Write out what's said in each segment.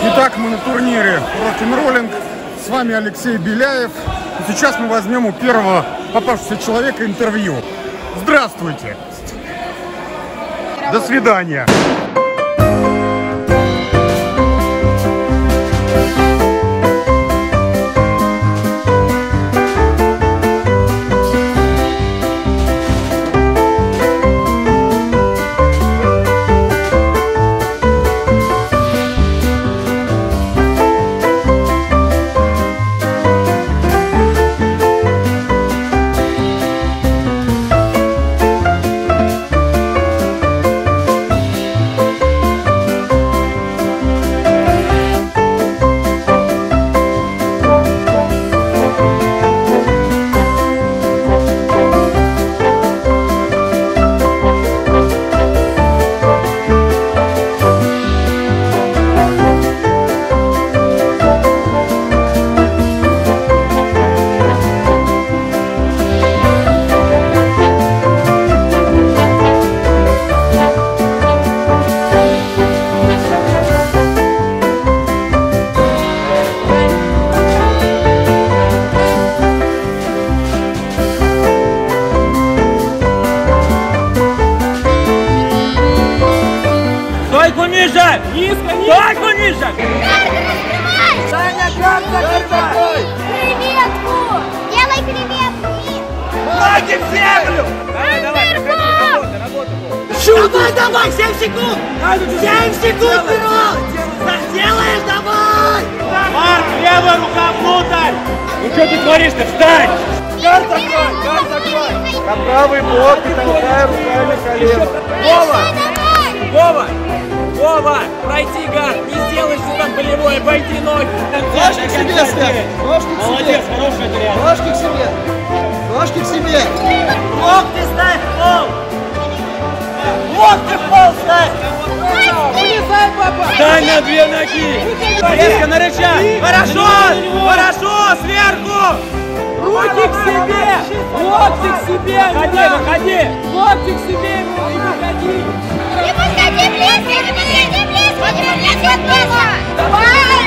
Итак, мы на турнире рок-н-роллинг. С вами Алексей Беляев. И сейчас мы возьмем у первого попавшегося человека интервью. Здравствуйте. До свидания. Стойку ниже! Низко, низко! Стойку ниже! Саня, как закрывай! Креветку! Делай креветку! Ноги в землю! Давай, работа! Давай, 7 секунд! 7 секунд вперед! Сделаешь, давай! Марк, левая рука внутрь! Ну что ты творишь-то? Встань! Гар закрой! На правый блок и толкай руками колено. Вова, пройти гард, не сделай сюда болевой, обойди ноги. Ножки к себе ставь. Молодец, хорошая тряпка. Ножки к себе. Ножки к себе. Локти ставь в пол. Локти в пол ставь. Вылезай, папа. Встань на 2 ноги. Резко на рычаг. Хорошо, сверху. Руки к себе. Локти к себе. Выходи. Локти к себе и выходи. Не подходи близко, не подходи близко, не подходи близко! Давай,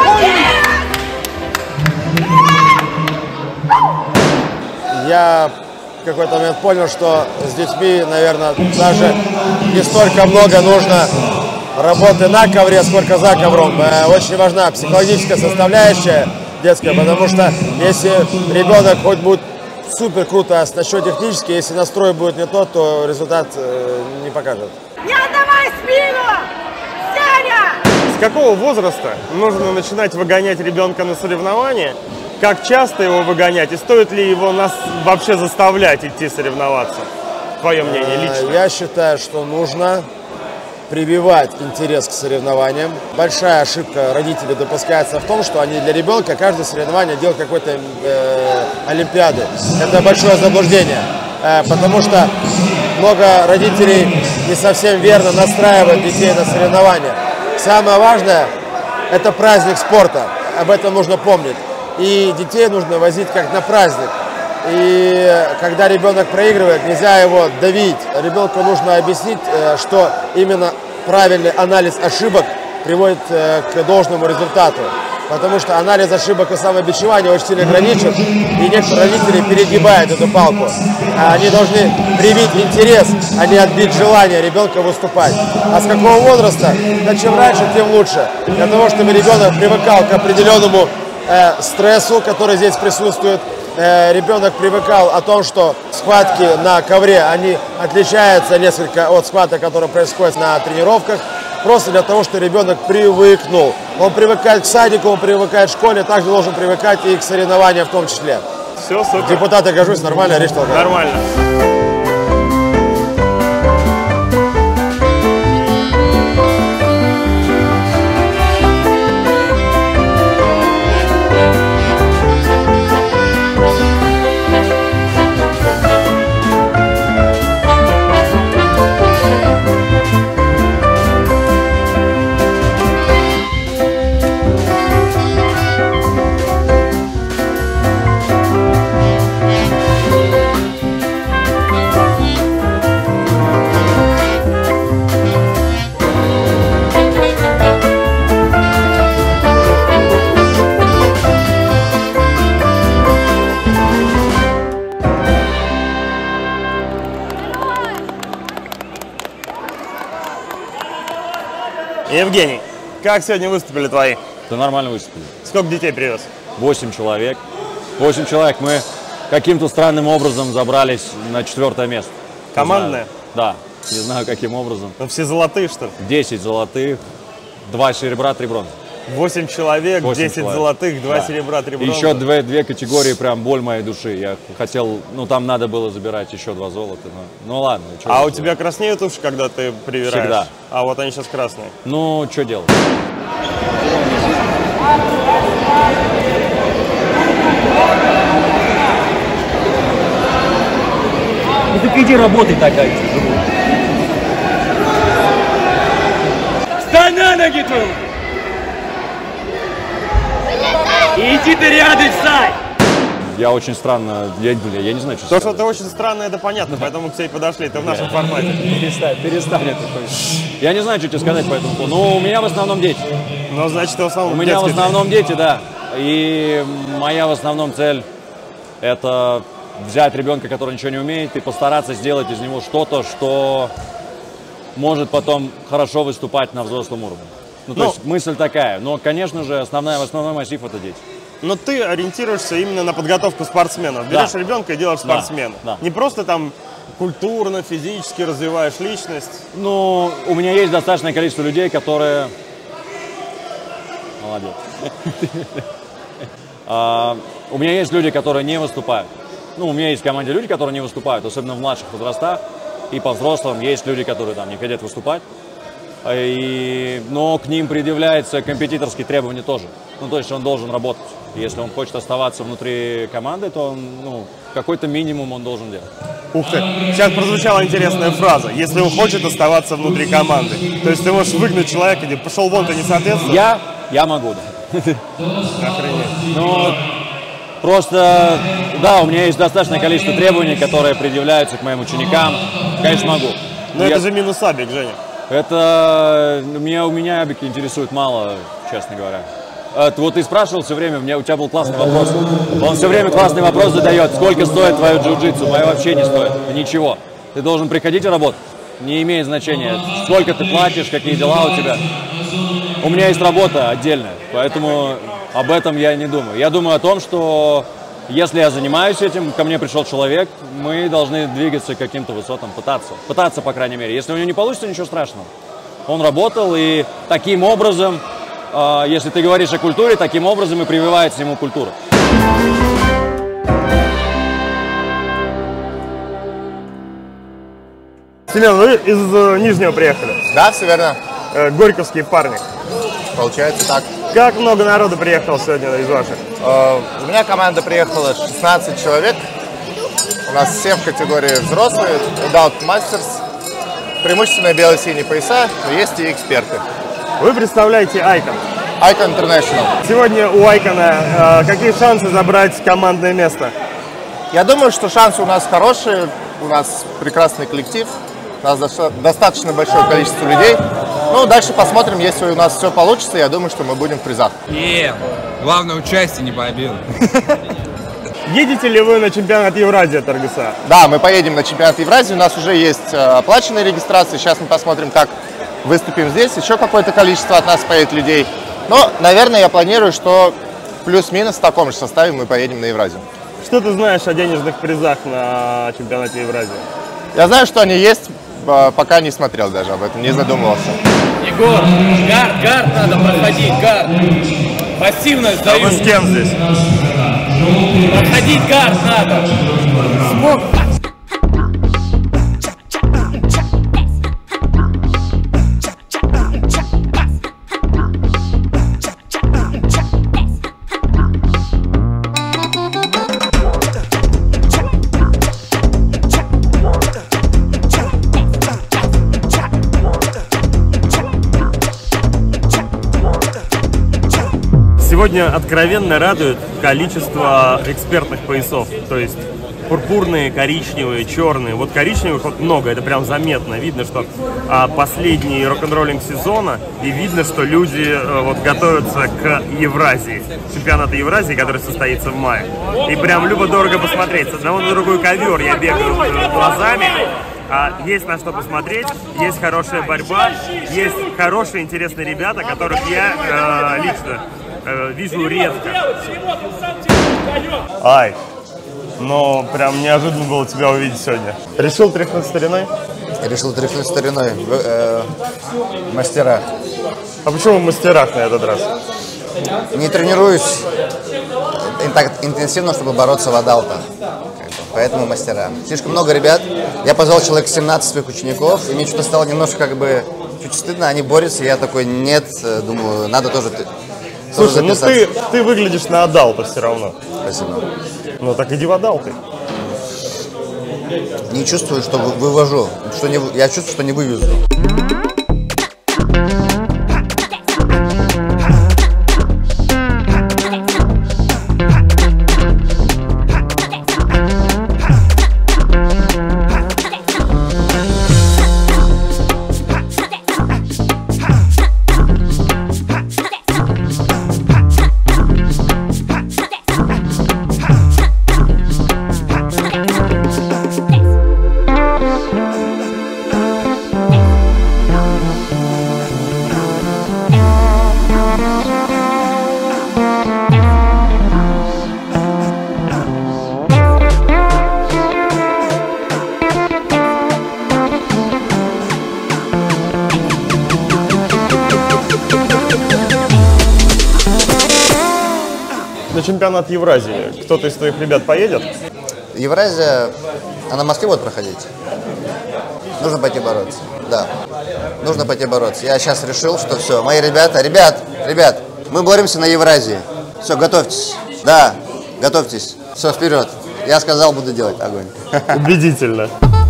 молодец! Я в какой-то момент понял, что с детьми, наверное, даже не столько много нужно работы на ковре, сколько за ковром. Очень важна психологическая составляющая детская, потому что если ребенок хоть будет супер круто оснащен технически, если настрой будет не тот, то результат не покажет. Не отдавай спину! Сеня! С какого возраста нужно начинать выгонять ребенка на соревнования? Как часто его выгонять? И стоит ли его вообще заставлять идти соревноваться? Твое мнение лично? Я считаю, что нужно прививать интерес к соревнованиям. Большая ошибка родителей допускается в том, что они для ребенка каждое соревнование делают какой-то олимпиады. Это большое заблуждение, потому что много родителей не совсем верно настраивают детей на соревнования. Самое важное – это праздник спорта. Об этом нужно помнить. И детей нужно возить как на праздник. И когда ребенок проигрывает, нельзя его давить. Ребенку нужно объяснить, что именно правильный анализ ошибок приводит к должному результату. Потому что анализ ошибок и самобичевания очень сильно граничит, и некоторые родители перегибают эту палку. Они должны привить интерес, а не отбить желание ребенка выступать. А с какого возраста? Да чем раньше, тем лучше. Для того, чтобы ребенок привыкал к определенному стрессу, который здесь присутствует. Ребенок привыкал о том, что схватки на ковре, они отличаются несколько от схваток, которые происходят на тренировках. Просто для того, чтобы ребенок привыкнул. Он привыкает к садику, он привыкает к школе, также должен привыкать и к соревнованиям в том числе. Все, супер. Депутат, я горжусь, нормально, речь толкаю. Нормально. Евгений, как сегодня выступили твои? Да нормально выступили. Сколько детей привез? 8 человек. 8 человек. Мы каким-то странным образом забрались на 4-е место. Командное? Да. Не знаю, каким образом. Ну, все золотые, что ли? 10 золотых, 2 серебра, 3 бронзы. 8 человек, 8 10 человек. Золотых, 2 Да. серебра, 3 бронзы. Еще две категории, прям боль моей души. Я хотел, ну там надо было забирать еще 2 золота. Ну ладно. А у тебя краснеют уши, когда ты привираешь? Всегда. А вот они сейчас красные. Ну, что делать? Ну так иди работай такая. Встань на ноги, твою! Иди ты рядом, встань! Я очень странно, я не знаю, что То, сказать. что ты очень странно, это понятно, поэтому к тебе и подошли, ты в нашем формате. Перестань это. Я не знаю, что тебе сказать по этому поводу. Ну, у меня в основном дети. Ну, значит, в основном У меня в детский. основном дети, да. И моя в основном цель – это взять ребенка, который ничего не умеет, и постараться сделать из него что-то, что может потом хорошо выступать на взрослом уровне. Ну, то есть мысль такая. Но, конечно же, основной массив – это дети. Но ты ориентируешься именно на подготовку спортсменов. Берешь Да. ребенка и делаешь Да. спортсмена. Да. Не просто там культурно, физически развиваешь личность. Ну, у меня есть достаточное количество людей, которые… Молодец. У меня есть люди, которые не выступают. Ну, у меня есть в команде люди, которые не выступают, особенно в младших возрастах. И по взрослым есть люди, которые там не хотят выступать. Но к ним предъявляются компетиторские требования тоже. Ну, то есть он должен работать. Если он хочет оставаться внутри команды, то он, какой-то минимум он должен делать. Ух ты, сейчас прозвучала интересная фраза. Если он хочет оставаться внутри команды. То есть ты можешь выгнать человека, где пошел вон, ты не соответствуешь? Я могу, да. Охренеть. Ну, просто, да, у меня есть достаточное количество требований, которые предъявляются к моим ученикам. Конечно, могу. Но это же минус Абик, Женя. Это у меня Абик интересует мало, честно говоря. Вот ты спрашивал все время, у тебя был классный вопрос. Он все время классный вопрос задает. Сколько стоит твое джиу-джитсу? Мое вообще не стоит. Ничего. Ты должен приходить и работать. Не имеет значения, сколько ты платишь, какие дела у тебя. У меня есть работа отдельная, поэтому об этом я не думаю. Я думаю о том, что если я занимаюсь этим, ко мне пришел человек, мы должны двигаться к каким-то высотам, пытаться, по крайней мере. Если у него не получится, ничего страшного. Он работал, и таким образом, если ты говоришь о культуре, таким образом и прививается ему культура. Семен, вы из Нижнего приехали? Да, все верно. Горьковские парни. Получается так. Как много народу приехало сегодня из ваших? У меня команда приехала 16 человек. У нас все в категории взрослые, Adult Masters. Преимущественно бело-синие пояса, но есть и эксперты. Вы представляете Icon. Icon International. Сегодня у Icon какие шансы забрать командное место? Я думаю, что шансы у нас хорошие. У нас прекрасный коллектив. У нас достаточно большое количество людей. Ну, дальше посмотрим, если у нас все получится. Я думаю, что мы будем в призах. Главное, участие не побил. Едете ли вы на чемпионат Евразии от РГСА? Да, мы поедем на чемпионат Евразии. У нас уже есть оплаченная регистрация. Сейчас мы посмотрим, как выступим здесь. Еще какое-то количество от нас поедет людей. Но, наверное, я планирую, что плюс-минус в таком же составе мы поедем на Евразию. Что ты знаешь о денежных призах на чемпионате Евразии? Я знаю, что они есть, пока не смотрел даже об этом, не задумывался. Егор, гард надо проходить, гард. Пассивно сдаю. А вы с кем здесь? Проходить гард надо. Сегодня откровенно радует количество экспертных поясов. То есть пурпурные, коричневые, черные. Вот коричневых вот много, это прям заметно. Видно, что последний рок-н-роллинг сезона, и видно, что люди вот готовятся к Евразии. Чемпионату Евразии, который состоится в мае. И прям любо-дорого посмотреть. С одного на другой ковер я бегаю глазами. Есть на что посмотреть, есть хорошая борьба, есть хорошие, интересные ребята, которых я лично вижу редко. Ай, но прям неожиданно было тебя увидеть сегодня. Решил тряхнуть стариной? Решил тряхнуть стариной. Мастера. А почему в мастерах на этот раз? Не тренируюсь так интенсивно, чтобы бороться в адалта. Поэтому мастера. Слишком много ребят. Я позвал человек 17 своих учеников, и мне что-то стало немножко как бы чуть стыдно. Они борются, и я такой, нет, думаю, надо тоже. Слушай, ну ты выглядишь на адалта все равно. Спасибо. Ну так иди в адалты. Не чувствую, что вывожу. Я чувствую, что не вывезу. На чемпионат Евразии кто-то из твоих ребят поедет? Евразия, она в Москве будет проходить? Нужно пойти бороться. Да, нужно пойти бороться. Я сейчас решил, что все, мои ребята, ребят, мы боремся на Евразии. Все, готовьтесь. Да, готовьтесь. Все, вперед. Я сказал, буду делать. Огонь. Убедительно.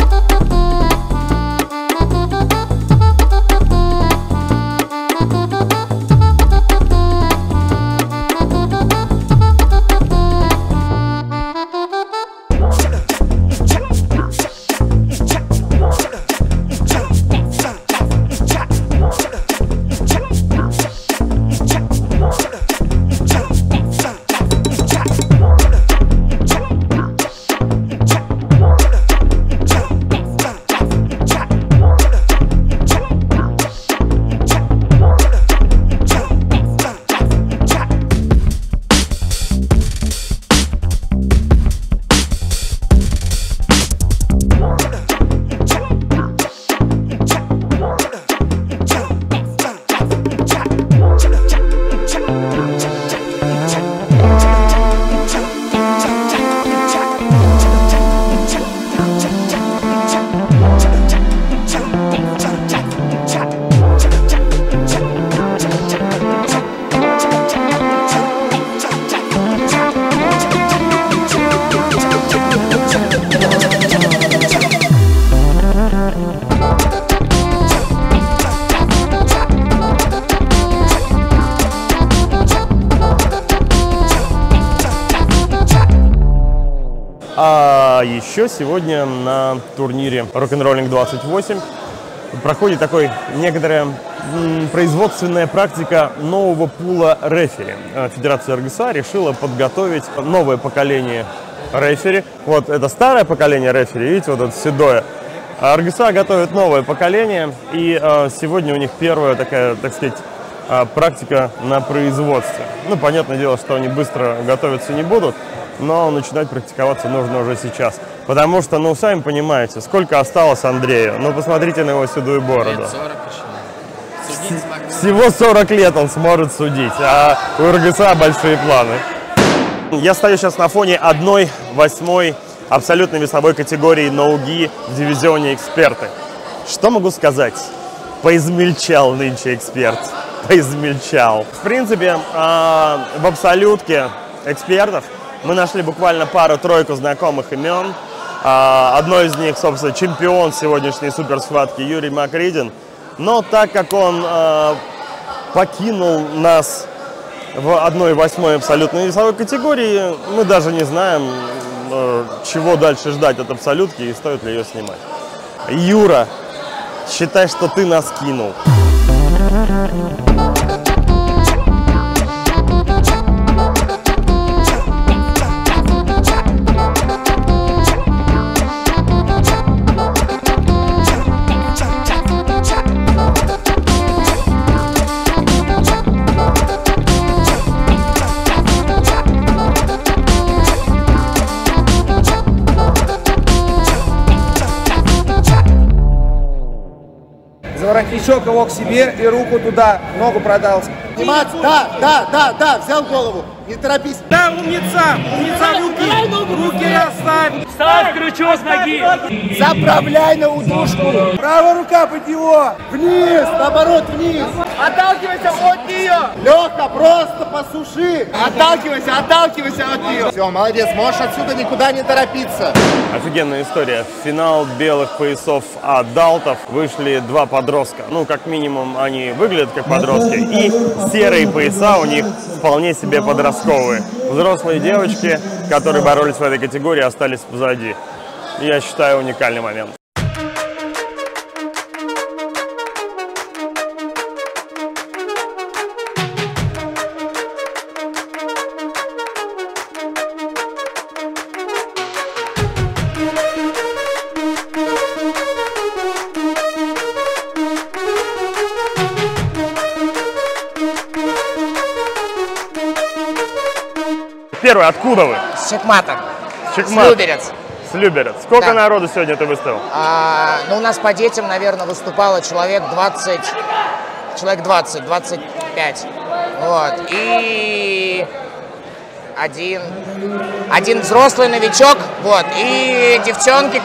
А еще сегодня на турнире Rock'n'Rolling 28 проходит такой некоторая производственная практика нового пула рефери. Федерация РГСА решила подготовить новое поколение рефери. Вот это старое поколение рефери, видите, вот это седое. А РГСА готовит новое поколение, и сегодня у них первая такая, так сказать, практика на производстве. Ну, понятное дело, что они быстро готовиться не будут, но начинать практиковаться нужно уже сейчас. Потому что, ну, сами понимаете, сколько осталось Андрею. Ну, посмотрите на его седую бороду. 40 почему? Всего 40 лет он сможет судить, а у РГСА большие планы. Я стою сейчас на фоне 1/8 абсолютной весовой категории ноуги в дивизионе эксперты. Что могу сказать? Поизмельчал нынче эксперт. Поизмельчал. В принципе, в абсолютке экспертов мы нашли буквально пару-тройку знакомых имен. Одно из них, собственно, чемпион сегодняшней суперсхватки Юрий Макридин. Но так как он покинул нас в 1/8 абсолютной весовой категории, мы даже не знаем, чего дальше ждать от абсолютки и стоит ли ее снимать. Юра, считай, что ты нас кинул. привлек его к себе и руку туда, ногу продал. Сниматься, да, взял голову, не торопись. Да, умница, руки оставь. Ставь крючок с ноги. Заправляй на удушку. Правая рука под него. Вниз, наоборот, вниз. Отталкивайся от нее. Леха, просто посуши. Отталкивайся от нее. Все, молодец, можешь отсюда никуда не торопиться. Офигенная история. В финал белых поясов адалтов вышли два подростка. Ну, как минимум, они выглядят как подростки. И серые пояса у них вполне себе подростковые. Взрослые девочки, которые боролись в этой категории, остались позади. Я считаю, уникальный момент. Первый, откуда вы? С Чекмата. Чекмат. С Люберец. С Люберец. Сколько Да. народу сегодня ты выставил? Ну, у нас по детям, наверное, выступало человек 20, 25. Вот. И один взрослый новичок, вот, и девчонки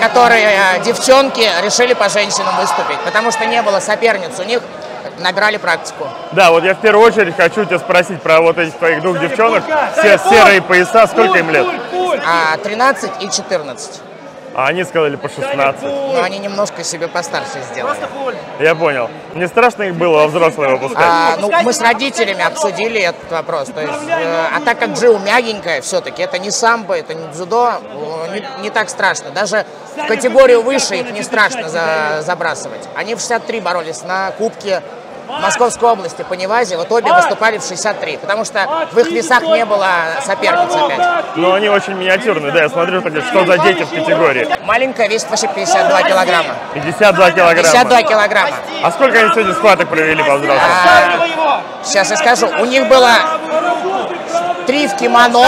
решили по женщинам выступить, потому что не было соперниц у них, набирали практику. Да, вот я в первую очередь хочу тебя спросить про вот этих твоих двух девчонок. Все серые пояса, сколько им лет? 13 и 14. А они сказали по 16. Но они немножко себе постарше сделали. Я понял. Не страшно их было во взрослые выпускать? Ну, мы с родителями обсудили этот вопрос. То есть, а так как джиу мягенькая все-таки, это не самбо, это не дзюдо, не так страшно. Даже в категорию выше их не страшно забрасывать. Они в 63 боролись на кубке Московской области по Невазе. Вот обе выступали в 63, потому что в их весах не было соперниц опять. Но они очень миниатюрные, да, я смотрю, что за дети в категории. Маленькая весит вообще 52 килограмма. 52 килограмма? 52 килограмма. А сколько они сегодня схваток провели по взрослым? Сейчас я скажу. У них было 3 в кимоно.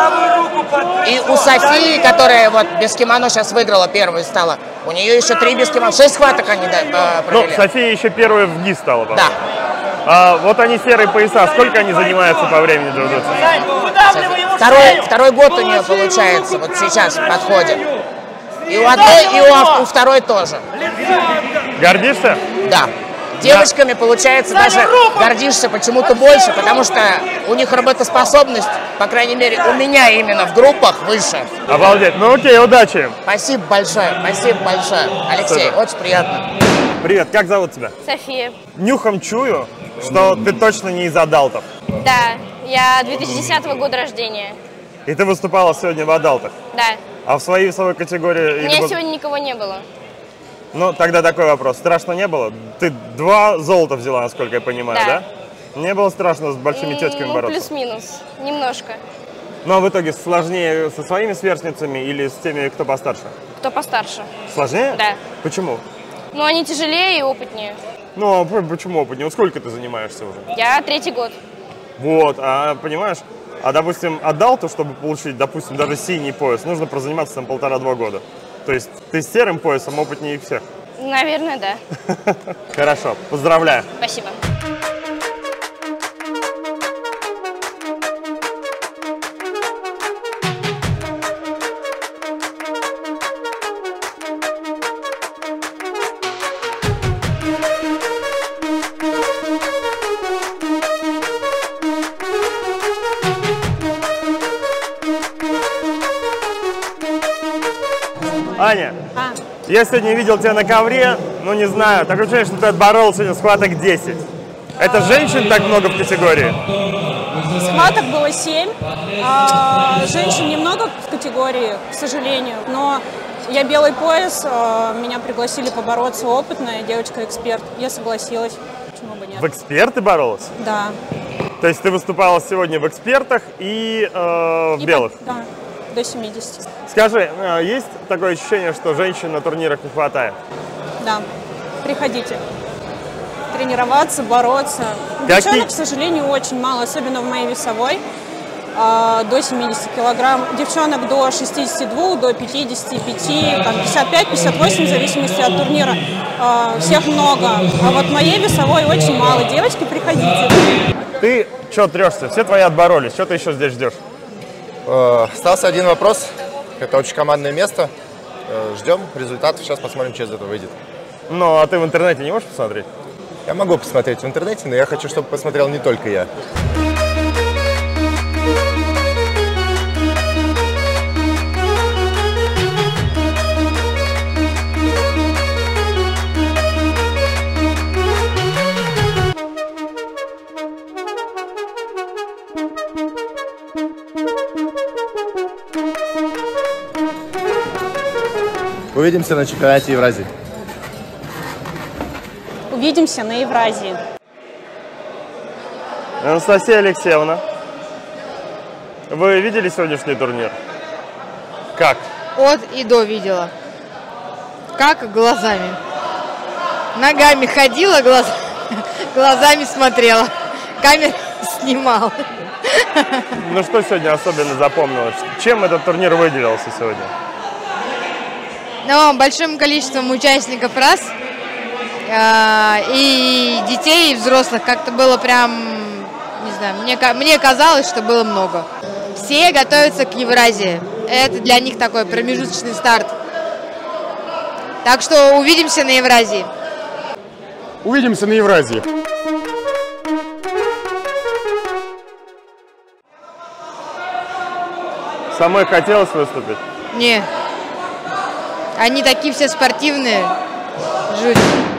И у Софии, которая вот без кимоно сейчас выиграла, первой стала, у нее еще 3 без кимоно. 6 схваток они провели. Ну, София еще первая в ГИ стала, по-моему. Да. А вот они серые пояса, сколько они занимаются по времени джиу-джитсу? Второй год у нее получается, вот сейчас подходит. И у одной, и у второй тоже. Гордишься? Да. Девочками, получается, даже гордишься почему-то больше, потому что у них работоспособность, по крайней мере, у меня именно в группах выше. Обалдеть. Ну окей, удачи им. Спасибо большое, Алексей, Супер. очень приятно. Привет, как зовут тебя? София. Нюхом чую, что ты точно не из адалтов. Да, я 2010 года рождения. И ты выступала сегодня в адалтах? Да. А в своей весовой категории? У меня сегодня никого не было. Ну, тогда такой вопрос. Страшно не было? Ты 2 золота взяла, насколько я понимаю, да? Не было страшно с большими тетками бороться? Плюс-минус, немножко. Ну, а в итоге сложнее со своими сверстницами или с теми, кто постарше? Кто постарше. Сложнее? Да. Почему? Ну, они тяжелее и опытнее. Ну, а почему опытнее? Вот сколько ты занимаешься уже? Я 3-й год. Вот, а понимаешь, допустим, адалту, чтобы получить, допустим, даже синий пояс, нужно прозаниматься там 1,5-2 года. То есть ты с серым поясом опытнее их всех? Наверное, да. Хорошо, поздравляю. Спасибо. Аня, я сегодня видел тебя на ковре, ну не знаю, такое ощущение, что ты отборол сегодня схваток 10. Это женщин так много в категории? Схваток было 7, женщин немного в категории, к сожалению, но я белый пояс, меня пригласили побороться опытная девочка-эксперт, я согласилась, почему бы нет. В эксперты боролась? Да. То есть ты выступала сегодня в экспертах и в белых? Да, до 70. Скажи, есть такое ощущение, что женщин на турнирах не хватает? Да, приходите тренироваться, бороться. Девчонок, к сожалению, очень мало, особенно в моей весовой. до 70 килограмм, девчонок до 62, до 55, там 55, 58, в зависимости от турнира. Всех много. А вот моей весовой очень мало. Девочки, приходите. Ты что трешься? Все твои отборолись. Что ты еще здесь ждешь? Остался один вопрос. Это очень командное место. Ждем результатов. Сейчас посмотрим, что из этого выйдет. Ну, а ты в интернете не можешь посмотреть? Я могу посмотреть в интернете, но я хочу, чтобы посмотрел не только я. Увидимся на чемпионате Евразии. Увидимся на Евразии. Анастасия Алексеевна, вы видели сегодняшний турнир? Как? От и до видела. Как? Глазами. Ногами ходила, глазами смотрела. Камера снимала. Ну что сегодня особенно запомнилось? Чем этот турнир выделился сегодня? Ну, большим количеством участников раз. И детей, и взрослых. Как-то было прям, не знаю, мне казалось, что было много. Все готовятся к Евразии. Это для них такой промежуточный старт. Так что увидимся на Евразии. Увидимся на Евразии. Самой хотелось выступить? Не. Они такие все спортивные. Жуть.